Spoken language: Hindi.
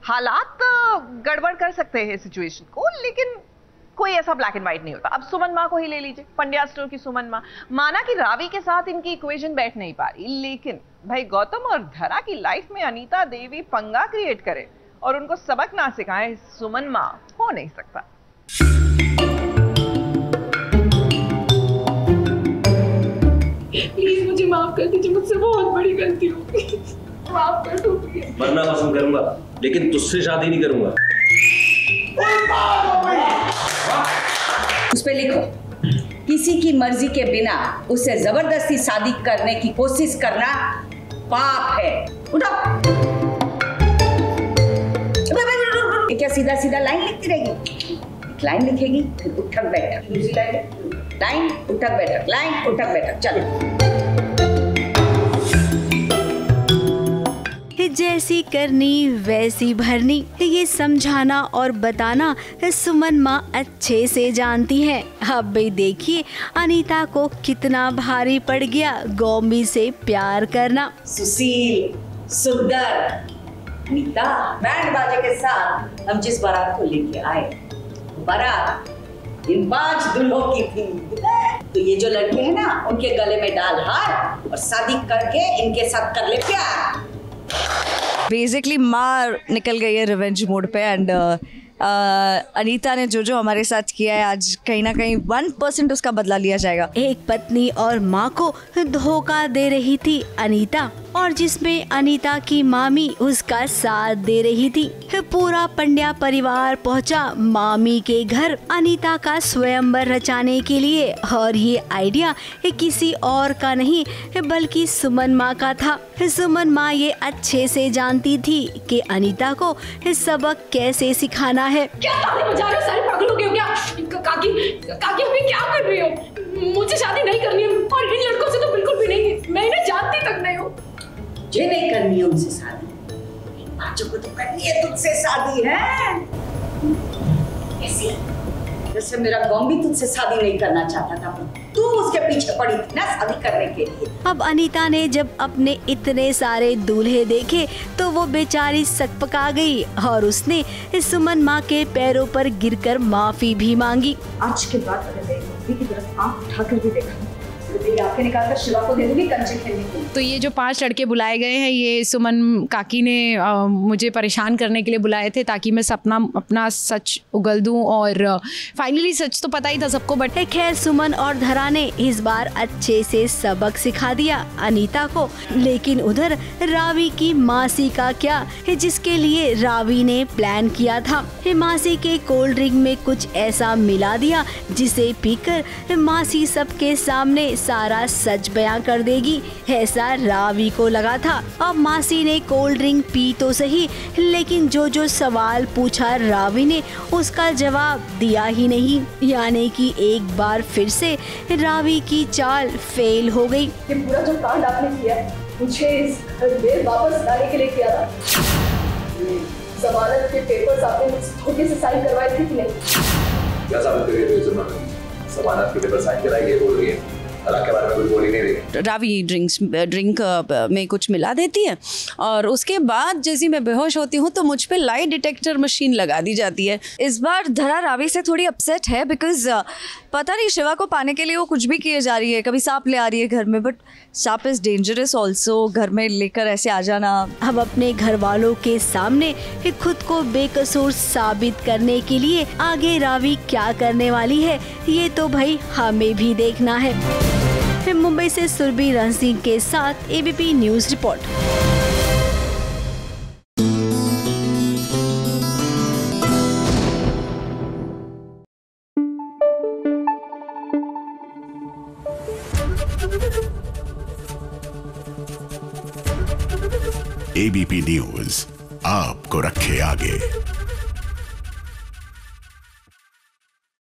हालात गड़बड़ कर सकते हैं सिचुएशन को, लेकिन कोई ऐसा ब्लैक एंड व्हाइट नहीं होता। अब सुमन माँ को ही ले लीजिए, पंड्या स्टोर की सुमन माँ। माना कि रावी के साथ इनकी इक्वेशन बैठ नहीं पा रही, लेकिन भाई गौतम और धरा की लाइफ में अनीता देवी पंगा क्रिएट करे और उनको सबक ना सिखाए, सुमन माँ हो नहीं सकता। प्लीज मुझे माफ कर दीजिए, मुझसे बहुत बड़ी गलती हो गई, माफ कर दो प्लीज। मरना पसंद करूंगा लेकिन तुझसे शादी नहीं करूंगा। उस पे लिखो, किसी की मर्जी के बिना उससे जबरदस्ती शादी करने की कोशिश करना पाप है। उठो। क्या सीधा सीधा लाइन लिखती रहेगी? एक लाइन लिखेगी, फिर उठक बैठक, दूसरी लाइन उठक बैठक, लाइन उठक बैठक, चलो। जैसी करनी वैसी भरनी, ये समझाना और बताना सुमन माँ अच्छे से जानती हैं। अब भाई देखिए अनीता को कितना भारी पड़ गया गौमी से प्यार करना। सुशील, सुंदर अनीता, बैंड बाजे के साथ हम जिस बारात को लेके आए, बारात इन 5 दुल्हों की थी। तो ये जो लड़के हैं ना, उनके गले में डाल हार और शादी करके इनके साथ कर ले प्यार। बेसिकली माँ निकल गई है रिवेंज मोड पे एंड अनीता ने जो हमारे साथ किया है, आज कहीं ना कहीं 1% उसका बदला लिया जाएगा। एक पत्नी और माँ को धोखा दे रही थी अनीता, और जिसमें अनीता की मामी उसका साथ दे रही थी। पूरा पंड्या परिवार पहुंचा मामी के घर अनीता का स्वयंवर रचाने के लिए, और ये आइडिया किसी और का नहीं बल्कि सुमन माँ का था। सुमन माँ ये अच्छे से जानती थी कि अनीता को सबक कैसे सिखाना है। क्या ताने बजा रहे हो? सारे पागल हो गए हो क्या? काकी अभी क्या कर रही हो? मुझे शादी नहीं करनी है, और इन लड़कों से तो बिल्कुल भी नहीं। मैं इन्हें जानती तक नहीं हूँ। मुझे नहीं करनी है उनसे शादी, बच्चों को तो करनी है तुझसे शादी है। ऐसी जैसे मेरा गौम भी तुझसे शादी नहीं करना चाहता था, तू उसके पीछे पड़ी थी ना शादी करने के लिए। अब अनीता ने जब अपने इतने सारे दूल्हे देखे तो वो बेचारी सकपका गई, और उसने सुमन माँ के पैरों पर गिरकर माफी भी मांगी। आज के बाद अगर मेरी मम्मी की तरफ आंख उठाकर भी देखा आंखें निकालकर शिवा को दे दूंगी कंचे खेलने के लिए। तो ये जो 5 लड़के बुलाए गए हैं, ये सुमन काकी ने मुझे परेशान करने के लिए बुलाए थे, ताकि मैं अपना सच उगल दूं, और फाइनली सच तो पता ही था सबको। बट खैर सुमन और धरा ने इस बार अच्छे से सबक सिखा दिया अनीता को। लेकिन उधर रावी की मासी का क्या, जिसके लिए रावी ने प्लान किया था। मासी के कोल्ड ड्रिंक में कुछ ऐसा मिला दिया जिसे पीकर मासी सबके सामने सारा सच बयां कर देगी, ऐसा रावी को लगा था। अब मासी ने कोल्ड ड्रिंक पी तो सही, लेकिन जो सवाल पूछा रावी ने उसका जवाब दिया ही नहीं। यानी कि एक बार फिर से रावी की चाल फेल हो गई। ये पूरा जो कांड आपने किया मुझे इस घर में वापस लाने के लिए किया था। जमानत के पेपर्स आपने धोखे से साइन करवाए थे कि नहीं? क्या साबित कर रही हो? जमानत के पेपर साइन कराई, ये बोल रही है। के बारे में कुछ बोल ही नहीं रही। रावी ड्रिंक में कुछ मिला देती है, और उसके बाद जैसे मैं बेहोश होती हूँ तो मुझ पे लाई डिटेक्टर मशीन लगा दी जाती है। इस बार धरा रावी से थोड़ी अपसेट है, बिकॉज पता नहीं शिवा को पाने के लिए वो कुछ भी किए जा रही है। कभी सांप ले आ रही है घर में, बट सांप इज डेंजरस ऑल्सो, घर में लेकर ऐसे आ जाना। अब अपने घर वालों के सामने खुद को बेकसूर साबित करने के लिए आगे रावी क्या करने वाली है, ये तो भाई हमें भी देखना है। मुंबई से सुरभि रण सिंह के साथ ABP News report. ABP News आपको रखे आगे।